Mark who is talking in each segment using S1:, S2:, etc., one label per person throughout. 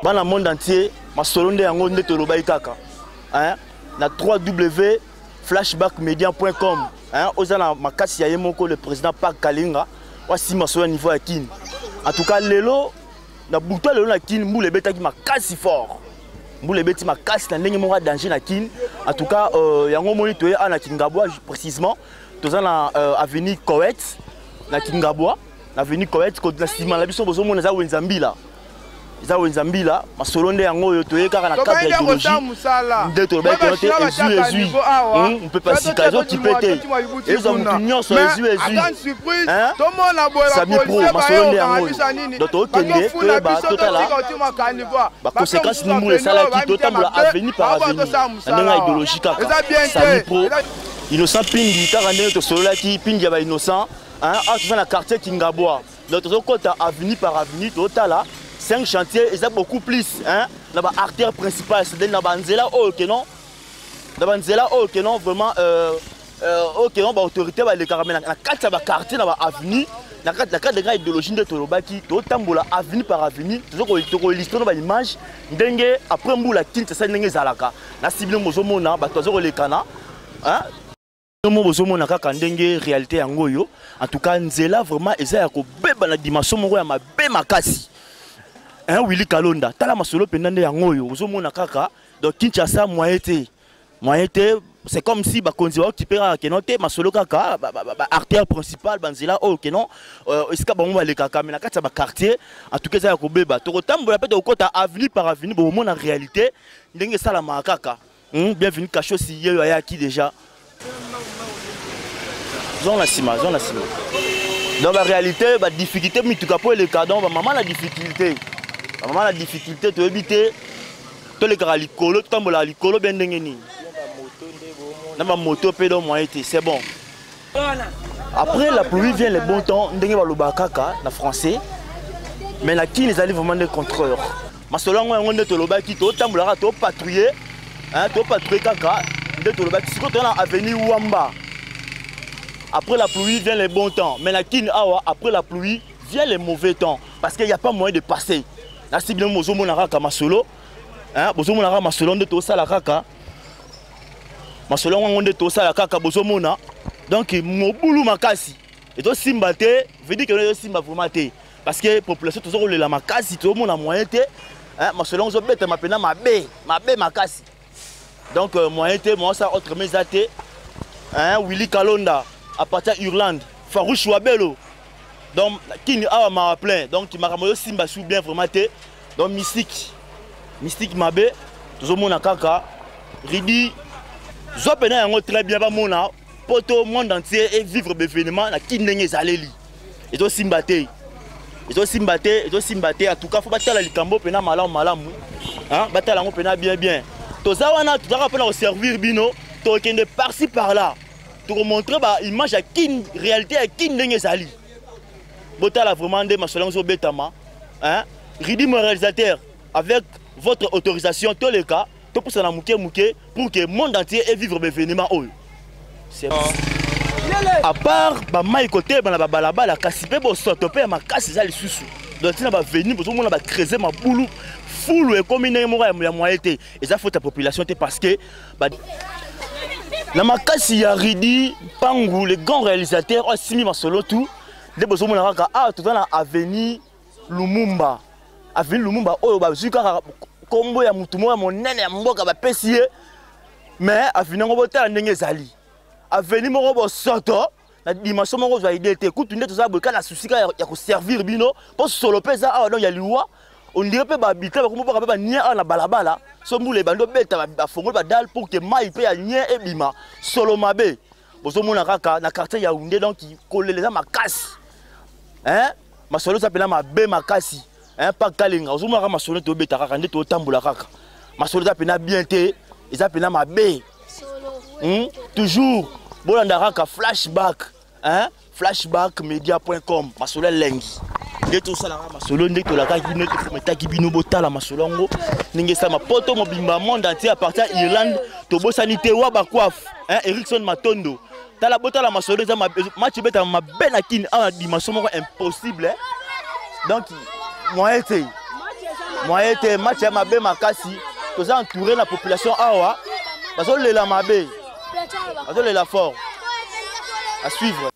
S1: Dans le monde entier, ma solonde yango nde toloba ikaka. Hein? Na www.flashbackmedia.com. Hein? Ozana makasi ya yemoko le président Park Kalinga. Wasi ma solonde niveau ya kin. En tout cas lelo na buto lelo na kin mbule betaki makasi fort. Mbule beti makasi na ndenge moko danger na kin. En tout cas yango moni toye ana Kingabwa précisément. Tozana avenue Koweït na Kingabwa. Na avenue Koweït ko na sima la biso bozo mona za wenzambila. Za wenzambila masolonde yango yo toye kaka na cadre idéologie nde to ba ko te ezu on peut pas si kazo qui pété ils ont opinion sur ezu hein tout monde a boire la police masolonde yango donc to kende to ba totala ba conséquence ni mule sala ki to tambola avenir par avenir na idéologie kaka ça pro innocent pindi kaka ndenge to solola ki pindi ya ba innocent hein a tout na quartier Kingabwa donc to kota avenir par avenir totala 5 chantiers, ils ont beaucoup plus. Hein? Dans l'artère principale, c'est dans la nzela ok non. Dans la nzela ok non, vraiment ok non, l'autorité va les caramels. Dans 4 quartiers, dans l'avenue, dans 4 grandes idéologies de Tolobaki, tout tambola avenue par avenue, toujours l'histoire de l'image, dengue après mboula kin c'est ça dengue zalaka. Na cible mozomona, ba toujours les cana. Hein? Mozomona kaka dengue réalité yangoyo. En tout cas, nzela vraiment eza ya ko beba na dimension moko ya mabe makasi. Hein, Willy Kalonda, tala masolo pendande yangoyo, ozomona kaka, donc Kinshasa moyete, c'est comme si bakonzi ba occupera kenote masolo kaka, artère principale banzela oh kenon, eska ba le kaka mais na kati ba quartier, en tout cas ça ko beba, to kotambola pe to kota avenue par avenue, bo mona réalité, ndenge sala makaka. Bienvenue Kacho si yeyo ya ki déjà. Zon la sima. Dans la réalité, la difficulté mais tu capo le cadon, maman la difficulté. Maman la difficulté de éviter tous les gars likolo, tout le monde likolo bien dengeni. Dans ma moto pédo moyen c'est bon. Après la pluie vient le bon temps, ndenge ba lobakaka na français. Mais la qui les allait vraiment des contrôleurs. Ma selon moi on est to lobaki to tambola to patrouiller, hein, to patrouiller kaka, de to lobaki si quand on a avenue Wamba. Après la pluie vient le bon temps, mais la qui après la pluie vient le mauvais temps parce qu'il n'y a pas moyen de passer. Là, si bien mozo monaraka masolo, hein, bozo monaraka masolo de tosa la kaka, masolo on de tosa la kaka bozo mona, donc mobulu makasi. Et toi simbate, veut dire que le simba vraiment té, parce que population toujours le la makasi, tout le monde a moyen té, hein, masolo on zo bête mapena mabe makasi. Donc moyen té, moi ça autre mes athées, hein, Willy Kalonda, à partir d'Irlande, Farouche Wabelo. Donc, qui m'a plein, donc il m'a ramené Simba sous bien vraiment. Donc, mystique Mabé, tout le monde a kaka, Ridi, Zopena yango très bien, mona, poto monde entier et vivre l'événement, la qui n'est pas allé. Et donc, Simbaté, en tout cas, faut battre la likambo, pena malam, hein, battre la pena bien. Tout ça, on a tout à fait servir bino, tout est par-ci par-là, pour montrer l'image à qui, réalité à qui n'est pas allé. Botala vraiment des masolons au Betama, hein? Ridi mon réalisateur, avec votre autorisation, tous les cas, tout pour ça mouké pour que le monde entier ait vivre l'événement. C'est à part maï côté, la balaba, la cassipé, bon sotopé, ma casse, ça les sous. Donc il va venir, pour tout le monde va creuser ma boulou, full et comme il y a moyen et ça faut ta population parce que la makasi ya Ridi, Pangou, les grands réalisateurs, aussi mis ma solo tout. Des besoins de la tout dans l'avenue Lumumba. Avenue Lumumba, oh, bah, jusqu'à combo ya mutumo ya monene ya mboka ba pesier. Mais avenue Ngobota ndenge zali. Avenue Morobo Soto, la dimension Morobo va aider. Écoute, tu n'es tout ça, boka la souci ya ko servir bino. Pour solo pesa, ah, non, il y a loi. On dirait que babita ba kombo ba nia na balabala. So mbule bando beta ba fongo ba dal pour que mai pe ya nia e bima. Solo mabe. Bozo mona kaka na quartier Yaoundé donc qui colle les ma casse. Hein? Ma solo s'appelle ma bé makasi. Hein? Pas Kalinga. Ozuma ma solo to beta kaka ndé to tambola kaka. Ma solo s'appelle bien té. Ils appellent ma bé. Toujours. Bolanda kaka flashback. Hein? Flashbackmedia.com. Ma solo lengi. Ndé to sala ma solo ndé to la kaka ndé to meta ki bino botala ma solo ngo. Ndé sa ma poto mo bimba monde entier à partir d'Irlande. To bo sanité wa ba coiffe. Hein? Erickson Matondo. La bota la masolo za match beta ma belle akine a dimension impossible. Donc moi été moyen te match ya mabe makasi tous entouré la population awa bazo lela mabe bazo lela fort à suivre.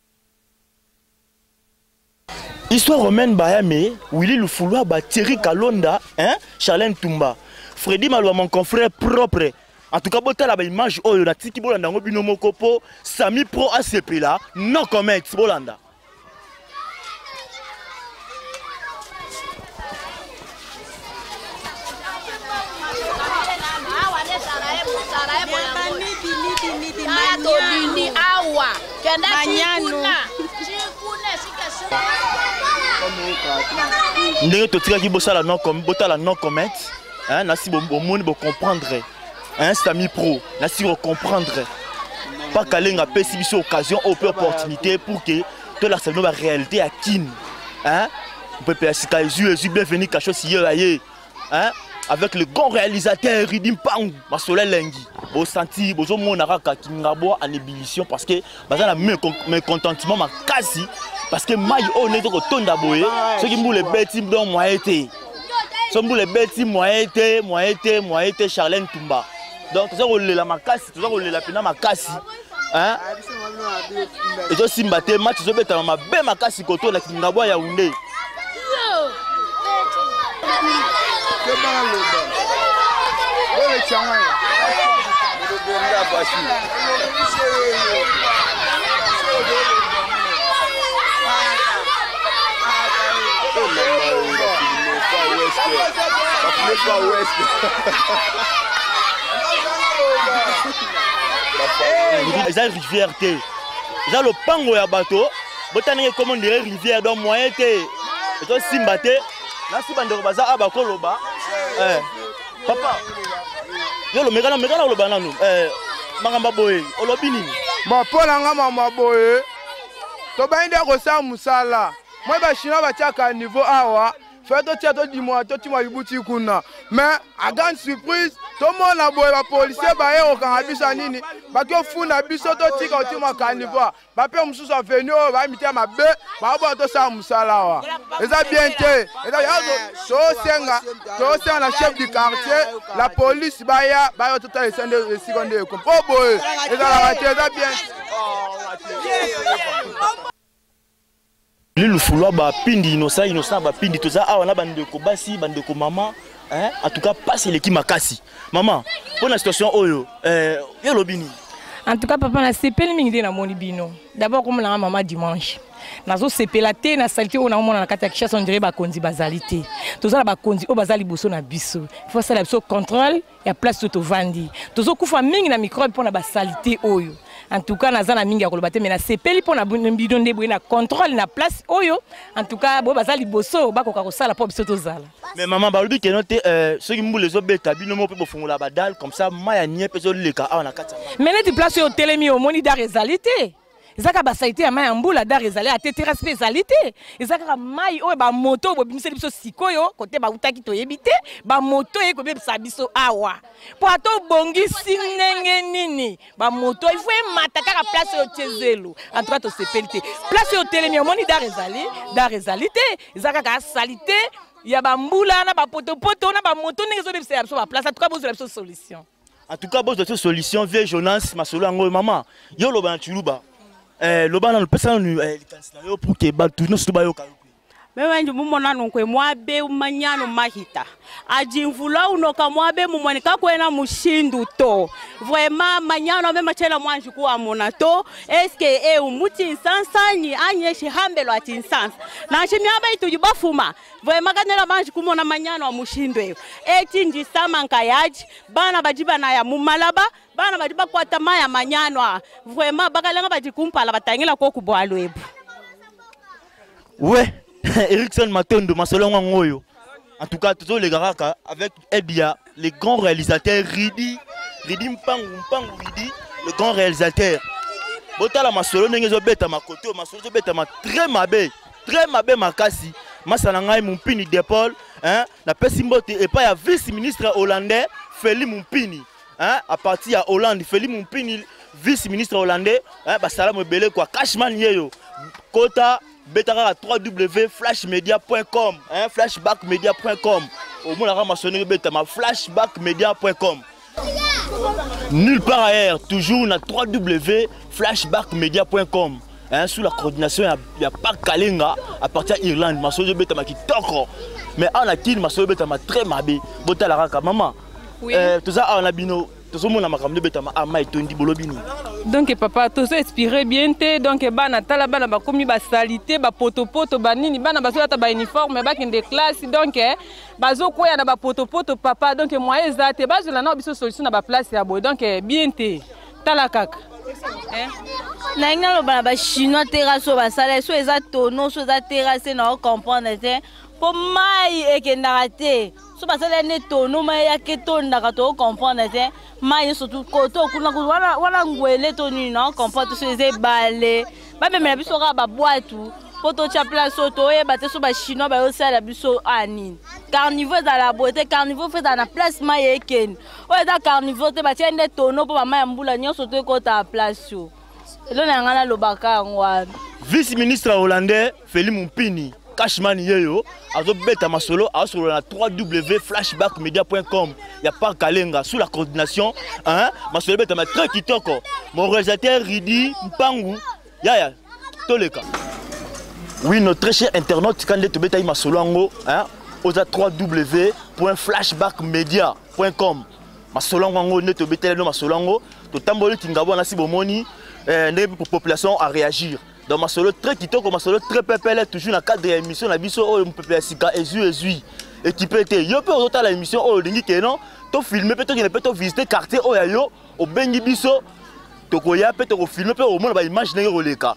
S1: Histoire romaine Bayame, Willy Lufulwa, Thierry Kalonda, hein, Charlène Toumba, Freddy Maloua, mon confrère propre. En tout cas, bota la image oh la tiki bolanda ngobino mokopo, Sami Pro ACP là, non comment bolanda. Ndenge totika ki bossa la non comme bota la non comment hein nasi bo monde bo comprendre hein Sami Pro nasi bo comprendre pas kalenga pesi biso occasion opportunité pour que to la selon la réalité à kin hein on peut passer Jésus bienvenue cacho si yé hein avec le grand réalisateur Ridim Pang Masole Lengi au senti bozo monara ka kingabo en ébullition parce que bazana mécontentement makasi parce que maille on est au tonda boye ceux qui moule bêtis donc moi été ceux qui moule bêtis moi été Charlène Toumba donc ça on la makasi ça on la pina makasi hein et je simbate match zo beta ma be makasi koto la kingabo ya Yaoundé. Ils ont rivière té. Ils ont le pango ya bateau. Botané comment dire rivière dans moyen té. Ils ont simbate. Là si bande baza abako loba. Papa. Yo lo megana lo bananu. Mangamba boye. Olobi nini?
S2: Bon pour nga mama boye. To bainde ko sa musala. Moi ba chinois ba tiaka niveau awa. Fait to tia to dis-moi to ti moi ibuti kuna. Mais à grande surprise, tout le monde a boye ba policier ba e o kan abisa nini. Ba ko funa biso to tika ti moi ka niveau. Ba pe mususu venu ba mitia mabe, ba bo to sa musala wa. Eza bien te. Eza yazo so senga la chef du quartier, la police ba ya ba to ta sende seconde ko. Po boye. Eza la raté eza bien.
S1: Lui le fouloir ba pindi innocent ba pindi tout ça ah on a bandeko basi bandeko maman hein en tout cas passe l'équipe makasi maman pour la situation oyo yo lobini
S3: en tout cas papa na sepeli mingi na moni bino d'abord comme la maman dimanche nazo sepela te na salite on a mona na kati ya Kinshasa on dirait ba konzi bazalité tout ça ba konzi o bazali boso na biso il faut ça la biso contrôle ya place tout vandi tozo kufa mingi na microbe pour na ba salité oyo. En tout cas, nazana mingi ya kolobate mais na sepeli pona bidon de na contrôle na place oyo. En tout cas, bo bazali boso bakoka ko sala po biso tozala.
S1: Mais maman balobi ke note ceux qui mbule zo beta bino mo pe bofungola badal comme ça maya nie pe zo leka a na kata.
S3: Mais net place yo telemi o moni da réalité. Ezaka ba saité ya mai mbula da réalité a tété spécialité. Ezaka mai o ba moto bo bimiseli biso sikoyo côté ba utaki to yebite ba moto e ko be biso awa. Po ato bongi sinenge nini ba moto il faut mataka la place au tezelo en tout cas to sepelité place au telemi moni da réalité ezaka ka salité ya ba mbula na ba poto na ba moto ndenge zo bebisa biso ba place en tout cas bozo biso solution
S1: en tout cas bozo solution vie Jonas masolo ngo maman yo lo ba tuluba loba na le pesa nu yo pour que ba tout no suba yo ka
S4: Mewe nju mumona nunkwe mwabe umanyano mahita. Ajimvula unoka mwabe mumwanika kwena mushindu to. Vraiment manyano me machela mwanju kuwa mona to. Eske umuti insansa ni anyeshi hambelo ati insansa. Na shimiaba itu jubafuma. Vraiment kanela manju kumona manyano wa mushindu eo. Eti njisama nkayaji. Bana bajiba na ya mumalaba. Bana bajiba kwa tamaya manyano. Vraiment bakalenga bajikumpala batangila kwa kubwalo ebu.
S1: Ouais. Erickson Matondo, Masolonga Ngoyo. En tout cas, tous les gars avec Ebia, les grands réalisateurs Ridi Mpangu Ridi, le grand réalisateur. Botala Masolo n'engezo beta ma côté, Masolo beta ma très mabé makasi. Masanangai Mumpini d'épaule, hein, la pesimbote et pas ya vice-ministre hollandais Feli Mumpini, hein, à partir à Hollande Feli Mumpini vice-ministre hollandais, hein, basalam belé quoi, Cashman yeyo, Kota Betara à www.flashmedia.com, hein, flashbackmedia.com. au monde a maçonnerie betama flashbackmedia.com. Nulle part ailleurs, toujours na www.flashbackmedia.com. Hein, sous la coordination, il n'y a pas Kalenga à partir d'Irlande. Ma soeur Betama qui toko. Mais on a qui ma soeur Betama très mabé. Bota la raka maman.
S3: Oui.
S1: Tout ça on a bino. Tout ça mon a makam de Betama a mai tondi bolobini.
S3: Donc papa, tout ça inspiré bien te. Donc bana tala bana ba komi ba salité ba poto ba nini bana ba sola ta ba uniforme ba kende classe. Donc bazo koya na ba poto papa. Donc moi ezate ba zola na biso solution na ba place ya boy. Donc bien te. Tala kaka.
S5: Nainga lo ba chinois terrasse ba sala so eza tono so eza terrasse na comprendre te po mai ekendaka te so ba sala ne tono mai ya ke tonda to comprendre te mai surtout koto kuna wala ngwele toni na comprendre so eza balé ba memela biso ka ba boatu po to cha place to e ba te so ba chinois ba yo sala biso ani carnivore dans la beauté carnivore fait dans la place mai eken o eza carnivore te ba tiende tono po ba mai mbula nyoso to ko ta place yo.
S1: Vice-ministre hollandais Félix Mpini Cashman Yeyo azo beta masolo sur la www.flashbackmedia.com. Il y a pas Kalenga sous la coordination hein masolo beta ma très kitoko. Mon réalisateur Ridi Mpangu ya toleka. Oui, notre très cher internaute quand tu beta masolo ngo hein aux www.flashbackmedia.com. Masolo ngo ne te beta no masolo ngo to tamboli tingabo na sibomoni la population à réagir. Dans ma solo très kitoko, ma solo très pépélé, toujours dans le cadre de l'émission, la biso oh pépélé sika ezui. Équipé te, yo peut autant la émission oh lingi que non, to filmer peut-être ne peut to visiter quartier oh yo, au bengi biso, to koya peut to filmer peut au moins ba imaginer roleka.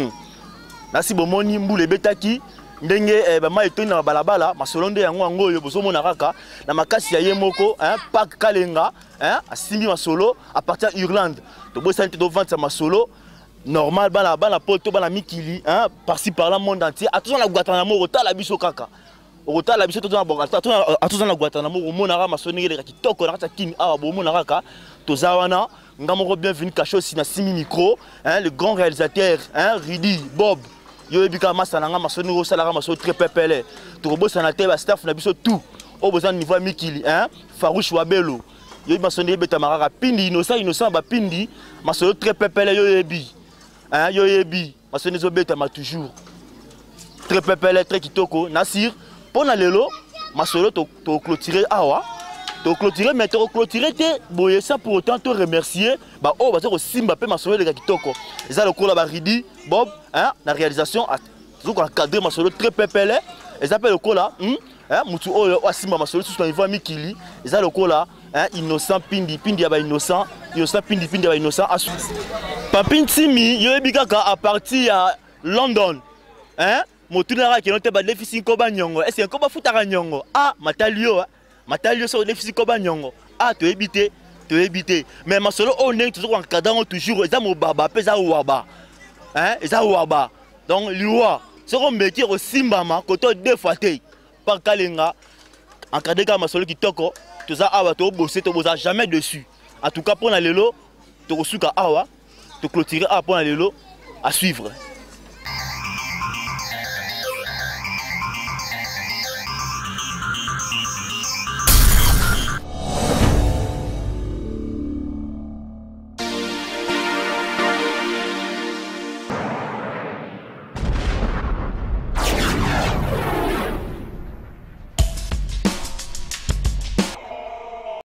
S1: Nasi bomoni mbule betaki ndenge ba mai tona balabala, ma solo nde yango yango yo bozo mona kaka na makasi ya yemoko hein pak Kalenga hein asimbi ma solo à partir d'Irlande. To bo sante do vendre ma solo normal bala poto bala mikili hein par-ci par là monde entier attention la Guantanamo rota la biso kaka rota la biso to na bonga attention la Guantanamo o mona ma sonnerie le kitoko na kata kimi a bo mona kaka to zawana ngamoko bienvenue cacho si na simi micro hein le grand réalisateur hein Ridi Bob yo ebika masana nga masonnerie osala ma so très pépélé to bo sana te ba staff na biso tout au besoin niveau mikili hein Farouche Wabelo yo masonnerie beta maraka pindi innocent ba pindi masolo très pépélé yo yebi hein yo yebi masonnerie zo beta ma toujours très pépélé très kitoko Nasir pona lelo masolo to clôturer awa to clôturer mais to clôturer te boye ça pour autant te remercier ba oh ba zo simba pe masolo de kitoko eza le cola ba Ridi Bob hein la réalisation a zo ko cadrer masolo très pépélé ils appellent le cola hein mutu oyo asimba masolo tout niveau mikili eza le cola hein innocent pindi ya ba innocent pindi ya ba innocent asu Papin Timi yo ebikaka à partir ya London hein motunara ki note ba déficit ko ba nyongo est-ce ko ba futaka nyongo ah matalio so déficit ko ba nyongo ah to ebité mais masolo on est toujours en cadre toujours eza mo baba pesa waba hein eza waba donc liwa soko métier au simbama koto deux fois té par Kalenga encadré comme masolo kitoko tout ça awa to bosser to bosa jamais dessus en tout cas pour na lelo to suka awa to clôturer à pour na lelo à suivre.